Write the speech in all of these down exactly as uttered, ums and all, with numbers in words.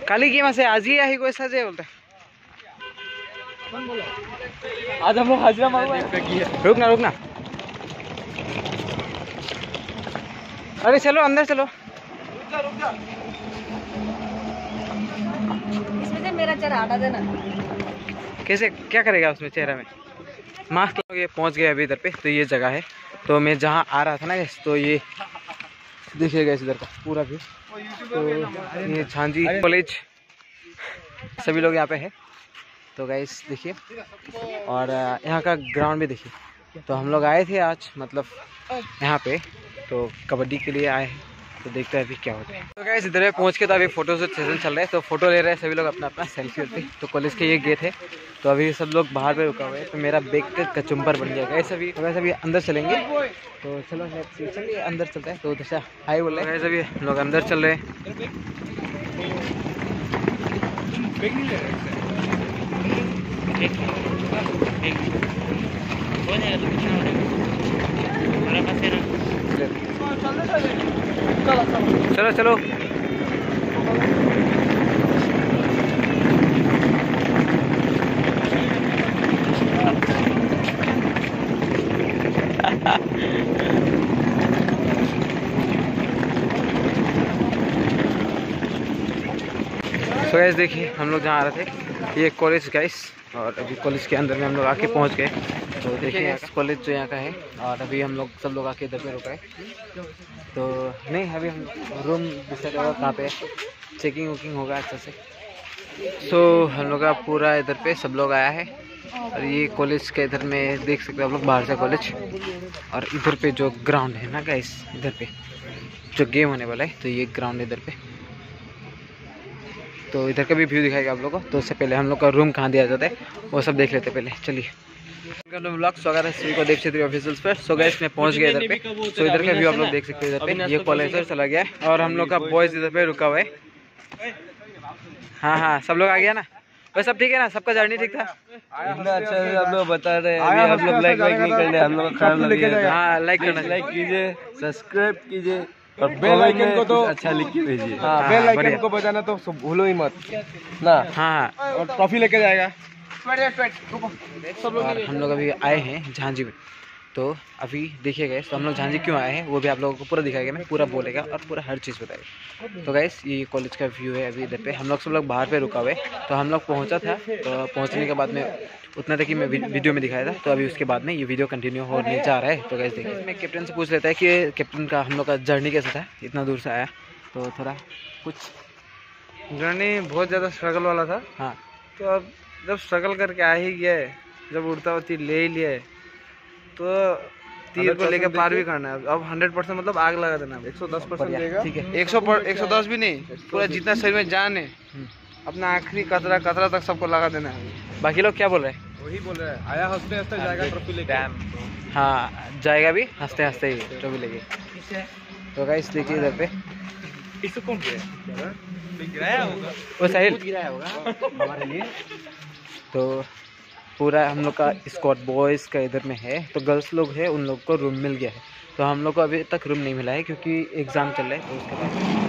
काली की से आज ही आई कोई सजे बोलते आज हम लोग हाजिरा मारो। रुकना रुकना, अरे चलो अंदर चलो। इसमें से मेरा चेहरा हटा देना। कैसे क्या करेगा उसमें चेहरा में मास्क लगे। पहुंच गए अभी इधर पे। तो ये जगह है, तो मैं जहाँ आ रहा था ना गैस, तो ये देखिएगा इधर का पूरा व्यू। तो ये झांझी कॉलेज सभी लोग यहाँ पे है। तो गाइस देखिए, और यहाँ का ग्राउंड भी देखिए। तो हम लोग आए थे आज मतलब यहाँ पे, तो कबड्डी के लिए आए हैं। तो देखते हैं अभी क्या होता है। तो गाइस इधर पहुँच के तो अभी फोटो शूट सेशन चल रहा है। तो फोटो ले रहे हैं सभी लोग अपना अपना सेल्फी वेल्फी। तो कॉलेज के ये गेट है, तो अभी सब लोग बाहर पे रुका हुआ है। तो मेरा बैग का कचुम्बर बन गया गाइस अभी। तो वैसे अभी अंदर चलेंगे, तो चलो चलिए अंदर चलते हैं। तो दशा हाई बोल रहे हैं अभी हम लोग अंदर चल रहे हैं। चलो चलो सो गाइस देखिए, हम लोग जहाँ आ रहे थे ये कॉलेज गाइस, और अभी कॉलेज के अंदर में हम लोग आके पहुँच गए। तो देखिए कॉलेज जो यहाँ का है, और अभी हम लोग सब लोग आके इधर पे रुका है। तो नहीं अभी हम रूम डिसाइड होगा कहाँ पे, चेकिंग वुकिंग होगा अच्छा से। सो so, हम लोग का पूरा इधर पे सब लोग आया है। और ये कॉलेज के इधर में देख सकते हो आप लोग, बाहर से कॉलेज। और इधर पे जो ग्राउंड है ना गाइस, इधर पे जो गेम होने वाला है, तो ये ग्राउंड इधर पे। तो इधर का भी व्यू दिखाएगा आप लोगों को। तो उससे पहले हम लोग का रूम कहाँ दिया जाता है वो सब देख लेते पहले। चलिए ब्लॉग स्वागत है सभी को देव क्षेत्रीय ऑफिशियल्स पर। सो गाइस मैं पहुंच गया इधर पे। तो इधर का व्यू आप लोग देख सकते हैं। इधर पे ये कॉलेज चला गया है, और हम लोग का बॉयज इधर पे रुका हुआ है। हाँ हाँ सब लोग आ गया ना, वह सब ठीक है ना, सबका जर्नी ठीक था। इतना अच्छा आप लोग बता रहे हैं। अभी हम लोग लाइक वाइक नहीं करने, हम लोग खाना लगेगा। हाँ लाइक करना, लाइक कीजिए, सब्सक्राइब कीजिए, और बेल आइकन को तो अच्छा लिख के भेजिए। हाँ, बेल आइकन को बजाना तो भूलो ही मत ना। हाँ हाँ, और ट्रॉफी लेके जाएगा। और हम लोग अभी आए हैं झांझी में। तो अभी देखिए गैस, तो हम लोग झांझी क्यों आए हैं वो भी आप लोगों को पूरा दिखाएगा, मैं पूरा बोलेगा और पूरा हर चीज़ बताएगा। तो गैस ये कॉलेज का व्यू है अभी इधर पे। हम लोग सब लोग बाहर पे रुका हुए। तो हम लोग पहुंचा था, तो पहुंचने के बाद में उतना तक ही मैं वीडियो में दिखाया था। तो अभी उसके बाद में ये वीडियो कंटिन्यू होने जा रहा है। तो गैस देखिए, मैं कैप्टन से पूछ लेता है कि कैप्टन का हम लोग का जर्नी कैसा था, इतना दूर से आया। तो थोड़ा कुछ जर्नी बहुत ज़्यादा स्ट्रगल वाला था। हाँ, तो अब जब स्ट्रगल करके आ ही गया है, जब उड़ता हुआ तीर ले ही लिया है, तो तीर को लेकर पार भी करना है। अब हंड्रेड परसेंट मतलब आग लगा देना है। एक सौ दस परसेंट देगा, ठीक है। एक सौ एक सौ दस भी नहीं, पूरा जितना शरीर में जान है, अपना आखिरी कतरा कतरा तक सबको लगा देना है। बाकी लोग क्या बोल रहे हैं? वही बोल रहे हैं, आया हंसते हंसते जाएगा ट्रॉफी लेके। हाँ जाएगा भी हंसते हंसते ही ट्रॉफी लेके। तो गाइस देखिए इधर पे इसको कौन गिराया होगा? वो साहिल गिराया होगा हमारे लिए। तो पूरा हम लोग का स्क्वाड बॉयज़ का इधर में है। तो गर्ल्स लोग हैं, उन लोग को रूम मिल गया है। तो हम लोग को अभी तक रूम नहीं मिला है क्योंकि एग्ज़ाम चल रहा है। तो उसके बाद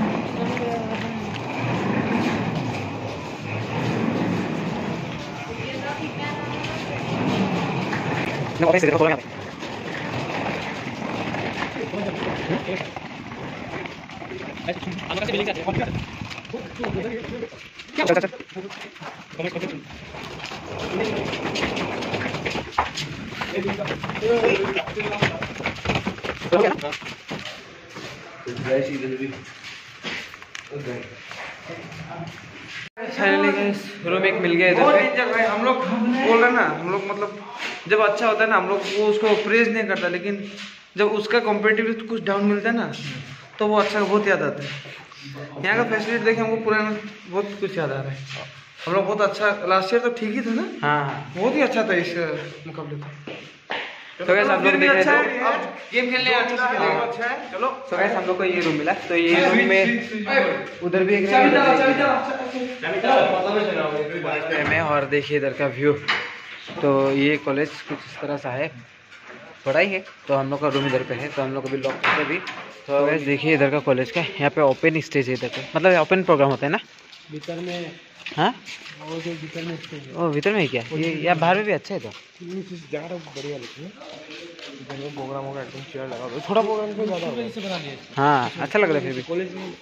रूम एक मिल गया इधर पे। हम लोग बोल रहे ना, हम लोग मतलब जब अच्छा होता है ना, हम लोग वो उसको प्रेज नहीं करता, लेकिन जब उसका कॉम्पिटिटिव कुछ डाउन मिलता है ना, तो वो अच्छा बहुत याद आता है। यहाँ का फैसिलिटी देखे हमको पुराना बहुत कुछ याद आ रहा है। हम लोग बहुत अच्छा, लास्ट ईयर तो ठीक ही था ना। हाँ हाँ, बहुत ही अच्छा था इस मुकाबले का। तो गैस हम लोग देख रहे थे गेम खेलने अच्छा है। चलो तो गैस हम लोग को ये रूम मिला। तो ये रूम में उधर भी एक में, और देखिए इधर का व्यू। तो ये कॉलेज कुछ इस तरह सा है, बड़ा ही है। तो हम लोग का रूम इधर पे है। तो हम लोग अभी लॉक करते भी। तो गैस देखिए इधर का कॉलेज का, यहाँ पे ओपन स्टेज है इधर पे, मतलब ओपन प्रोग्राम होता है ना, भीतर में। हाँ वो जो भीतर में वो भीतर में ही क्या ये या बाहर में भी अच्छा है तो जगह बढ़िया लगती है। प्रोग्राम होगा एकदम चेयर लगा दो थोड़ा प्रोग्राम को ज़्यादा बना दिया। हाँ अच्छा लग रहा है फिर भी कॉलेज में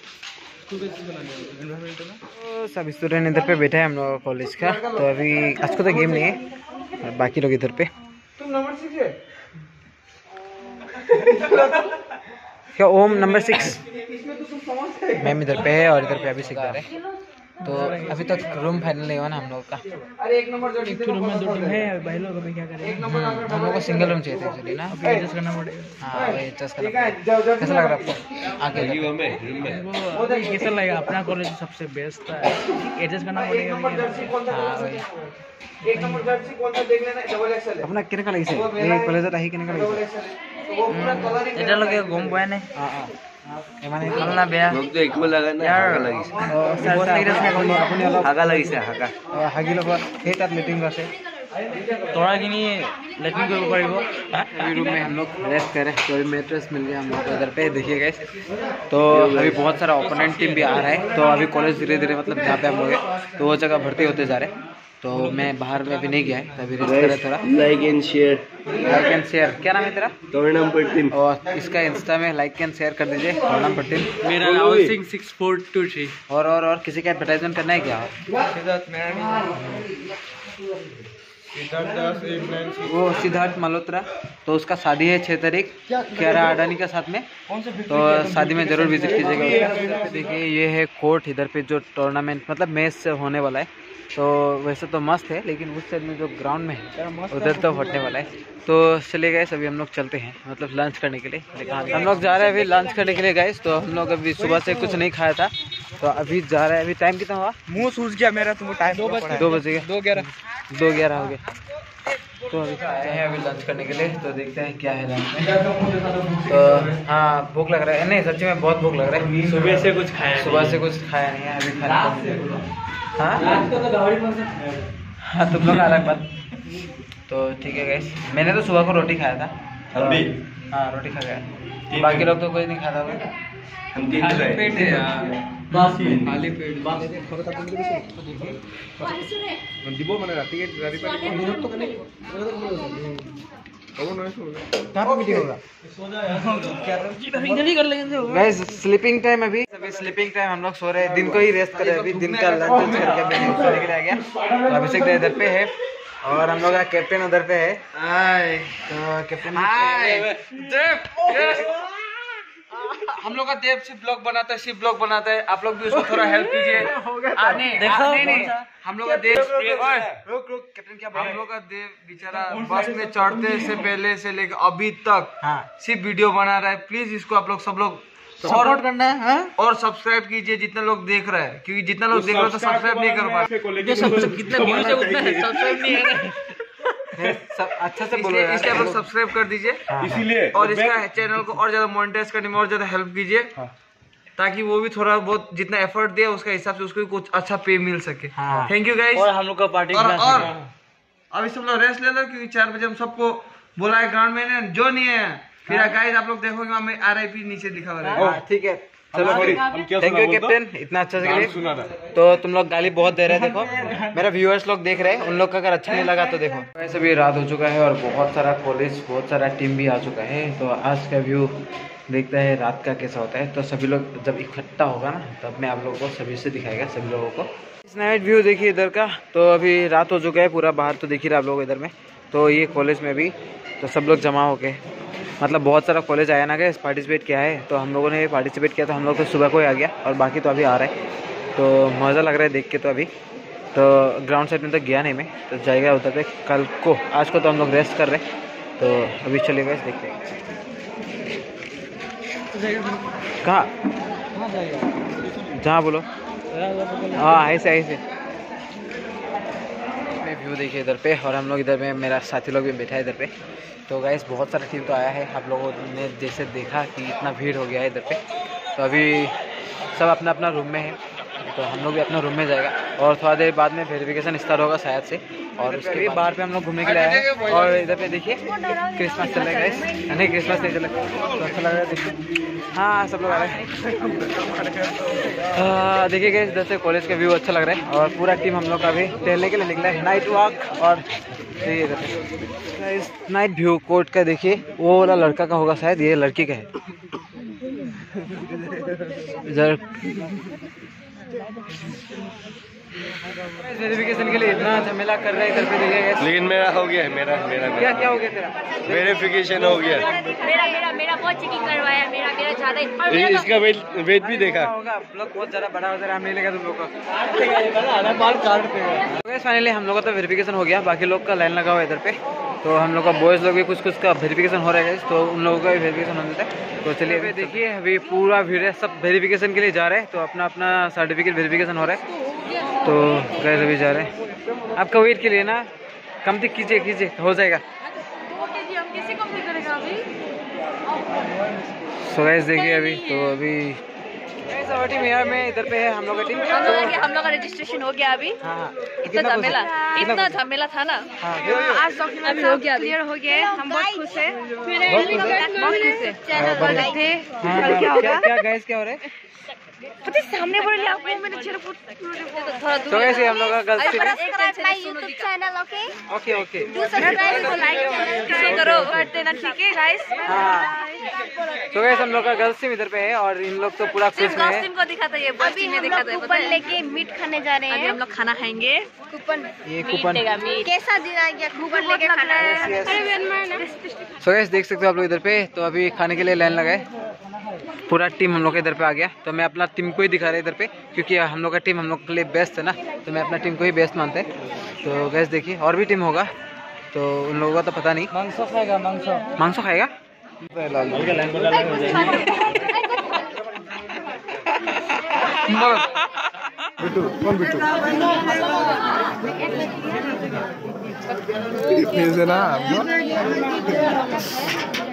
तो सब स्टूडेंट इधर पे बैठे हैं हम लोग कॉलेज का। तो अभी आज को तो गेम नहीं है बाकी लोग इधर पे क्या ओम नंबर सिक्स मैम इधर पे है और इधर पे अभी सिखा रहे हैं। तो अभी तक रूम फाइनल नहीं हुआ ना हम लोग का। अरे एक नंबर जो एक रूम में दो टीम है भाई लोग अभी क्या करें हम लोग को सिंगल रूम चाहिए था एक्चुअली ना एडजस्ट करना पड़ेगा। हाँ वही एडजस्ट करना पड़ेगा। कैसा लग रहा है आपको आगे रूम में कैसा लगेगा अपना कॉलेज सबसे बेस्ट है एडजस्ट करना पड़ेगा। हाँ वही एक नंबर जर्सी कौन सा देख लेना डबल एक्सएल अपना किने का लगिसे ए कॉलेज आही किने का लगिसे वो पूरा कलर ही এটা লগে গম পায় না। हां हां এমানে ভাল না বেয়া মোক তো একো লাগা না হাগা লাগিছে ও বহুত সিরিয়াস না কোন আপনি অলপ হাগা লাগিছে হাগা হাগি লব সেই তাত লেটিং আছে तोड़ा कि नहीं लेटिंग कर पाएगा। अभी रूम में हम लोग रेस्ट करें तो अभी मैट्रेस मिल गया हम लोग को इधर पे देखिए गाइस। तो अभी बहुत सारा ओपोनेंट टीम भी आ रहा है तो अभी कॉलेज धीरे धीरे मतलब जहाँ पे हम लोग हैं तो वो जगह भर्ती होते जा रहे हैं। तो मैं बाहर में अभी नहीं गया है तभी रेस्ट कर रहा थोड़ा। Like and share like and share क्या नाम है तेरा तोड़नाम पट्टीम और इसका इंस्टा में लाइक एंड शेयर कर दीजिए तोड़नाम पट्टीम। मेरा Rahul Singh six four two three और और और किसी का एडवर्टाइजमेंट करना है क्या वो सिद्धार्थ मल्होत्रा तो उसका शादी है छः तारीख कियारा अडानी के साथ में तो शादी में ज़रूर विजिट कीजिएगा। देखिए ये है कोर्ट इधर पे जो टूर्नामेंट मतलब मैच होने वाला है। तो वैसे तो मस्त है लेकिन उस साइड में जो ग्राउंड में है उधर तो फटने वाला है। तो चले गए अभी हम लोग चलते हैं मतलब लंच करने के लिए। लेकिन हम लोग जा रहे हैं अभी लंच करने के लिए गए। तो हम लोग अभी सुबह से कुछ नहीं खाया था तो अभी जा रहे हैं। अभी टाइम कितना हुआ मुँह सूझ गया मेरा तुम टाइम दो बजे दो बजे दो ग्यारह दो ग्यारह हो गया। तो अभी आए हैं अभी लंच करने के लिए तो देखते हैं क्या है लंच में। तो हाँ भूख लग रहा है नहीं सच्ची में बहुत भूख लग रहा है। सुबह से कुछ खाया सुबह से कुछ खाया नहीं है अभी खाना। हाँ हाँ तुम लोग अलग बात। तो ठीक है गाइस मैंने तो सुबह को रोटी खाया था अभी हाँ रोटी खा गया बाकी लोग तो कोई नहीं खाता था। हम दिन खाली पेट है खाली पेट দিব মানে ৰাতিকে ৰাতিপুৱা দিনত তো কেনে হ'ব নহয় তারপর মিটিং होगा गाइस स्लीपिंग टाइम अभी अभी स्लीपिंग टाइम हम लोग सो रहे हैं दिन को ही रेस्ट कर रहे हैं। अभी दिन का लंच करके अभी सोने के लिए आ गया। तो अभिषेक इधर पे है और हम लोग का कैप्टन उधर पे है। तो कैप्टन हम लोग का देव शिव ब्लॉग बनाता है शिव ब्लॉग बनाता है आप लोग भी उसको थोड़ा हेल्प कीजिए। देखो नहीं नहीं हम लोग का देव रुक रुक कैप्टन क्या बोल हम लोग का देव बेचारा बस में चढ़ते से पहले से लेकर अभी तक हाँ। सिर्फ वीडियो बना रहा है। प्लीज इसको आप लोग सब लोग सपोर्ट करना है हाँ? और सब्सक्राइब कीजिए जितना लोग देख रहे हैं क्योंकि जितना लोग देख रहे हैं तो सब्सक्राइब नहीं कर पा रहे। कितना व्यूज है उतना सब्सक्राइब नहीं है सब अच्छा से बोलो इसलिए आप लोग सब्सक्राइब कर दीजिए इसीलिए और इसका चैनल को और ज्यादा मोनेटाइज करने में और ज्यादा हेल्प कीजिए ताकि वो भी थोड़ा बहुत जितना एफर्ट दे उसका हिसाब से उसको कुछ अच्छा पे मिल सके। थैंक यू गाइस और हम लोग का पार्टी और, और अभी सब लोग रेस्ट ले लो क्योंकि चार बजे हम सबको बोला है ग्राउंड में जो नहीं है फिर गाइस आप लोग देखोगे हमें आर आई पी नीचे लिखा हुआ है। ठीक है चलो थैंक यू कैप्टन इतना अच्छा से के लिए। तो तुम लोग गाली बहुत दे रहे हैं देखो मेरा व्यूअर्स लोग देख रहे हैं उन लोग का अगर अच्छा नहीं लगा तो देखो। वैसे भी रात हो चुका है और बहुत सारा कॉलेज बहुत सारा टीम भी आ चुका है। तो आज का व्यू देखते हैं रात का कैसा होता है। तो सभी लोग जब इकट्ठा होगा ना तब मैं आप लोगों को सभी से दिखाएगा सभी लोगों को। इस नाइट व्यू देखिए इधर का। तो अभी रात हो चुका है पूरा बाहर तो देखिए आप लोग इधर में। तो ये कॉलेज में भी तो सब लोग जमा हो गए मतलब बहुत सारा कॉलेज आया ना गया पार्टिसिपेट किया है। तो हम लोगों ने पार्टिसिपेट किया तो हम लोग तो सुबह को ही आ गया और बाकी तो अभी आ रहा है। तो मज़ा लग रहा है देख के। तो अभी तो ग्राउंड साइड में तो गया नहीं मैं तो जाएगा उधर पे कल को। आज को तो हम लोग रेस्ट कर रहे हैं। तो अभी चलेगा देखते हैं कहाँ जहाँ बोलो हाँ ऐसे ऐसे व्यू देखिए इधर पे और हम लोग इधर में मेरा साथी लोग भी बैठा है इधर पे। तो गाइस बहुत सारा टीम तो आया है आप लोगों ने जैसे देखा कि इतना भीड़ हो गया है इधर पे। तो अभी सब अपना अपना रूम में है तो हम लोग भी अपने रूम में जाएगा और थोड़ा देर बाद में वेरिफिकेशन स्टार्ट होगा शायद से। और उसके बाद बाहर पे हम लोग घूमने के लिए आए हैं। और इधर पे देखिए क्रिसमस चल रहा है, नहीं क्रिसमस नहीं चल रहा, तो अच्छा लग रहा है देखिए। हाँ सब लोग आ रहे हैं। देखिए गाइस इधर से कॉलेज का व्यू अच्छा लग रहा है और पूरा टीम हम लोग का भी टहलने के लिए निकला है, नाइट वॉक। और देखिए इधर इस नाइट व्यू कोर्ट का देखिए, वो वाला लड़का का होगा शायद, ये लड़की का है। इधर वेरिफिकेशन के लिए इतना झमेला कर रहे हैं इधर पे देखिए, लेकिन मेरा हो गया है। मेरा मेरा क्या क्या हो गया तेरा? वेरिफिकेशन हो गया। मेरा मेरा मेरा बहुत चेकिंग करवाया, मेरा मेरा ज्यादा ही। और ये मेरा इसका वेट वेट भी देखा होगा। आप लोग बहुत ज़्यादा बड़ा हो जा रहा है, हम नहीं लेगा तुम लोग का। फाइनली हम लोग का तो वेरिफिकेशन हो गया, बाकी लोग का लाइन लगा हुआ है इधर पे। तो हम लोग का बॉयज़ लोग भी कुछ कुछ का वेरिफिकेशन हो रहा है, तो उन लोगों का भी वेरिफिकेशन हो जाता है। तो चलिए अभी देखिए अभी पूरा भीड़ है, सब वेरिफिकेशन के लिए जा रहे हैं। तो अपना अपना सर्टिफिकेट वेरिफिकेशन हो रहा है, तो गैस अभी जा रहे हैं। आपका वेट के लिए ना कम तक कीजिए कीजिए, हो जाएगा। सो गैस देखिए अभी तो अभी टीम यार में इधर पे है हम लोग का टीम। हम लोग हम लोग का रजिस्ट्रेशन हो गया अभी। हाँ इतना झमेला इतना झमेला था ना, आज डॉक्यूमेंट हो गया, क्लियर हो गया। हम बहुत खुश हैं, बहुत खुश हैं। क्या गैस क्या हो रहा है? पता है सामने बोल लिया आपको मैंने चेहरा थोड़ा दूर। तो ऐसे हम लोग का गर्ल्स टीम है। My YouTube channel okay okay okay do subscribe को लाइक करो कर देना, ठीक है गाइस। हाँ तो गैस हम लोग का गर्ल्स टीम इधर पे है और इन लोग तो पूरा खुश में है। टीम को दिखाता है, ये बॉयज टीम में दिखाता है। कूपन लेके मीट खाने जा रहे हैं, अभी हम लोग खाना खाएंगे। कूपन ये कूपन कैसा देना गया, कूपन लेके खाना है। सो गैस देख सकते हो आप लोग इधर पे, तो अभी खाने के लिए लाइन लगाए, पूरा टीम हम लोग इधर पे आ गया। तो मैं अपना टीम को ही दिखा रहा है इधर पे, क्योंकि हम लोग का टीम हम लोग के लिए बेस्ट है ना, तो मैं अपना टीम को ही बेस्ट मानते हैं। तो गैस देखिए और भी टीम होगा, तो उन लोगों का तो पता नहीं। मांसो खाएगा, मांसो मांसो खाएगा। बिट्टू कौन बिट्टू? ना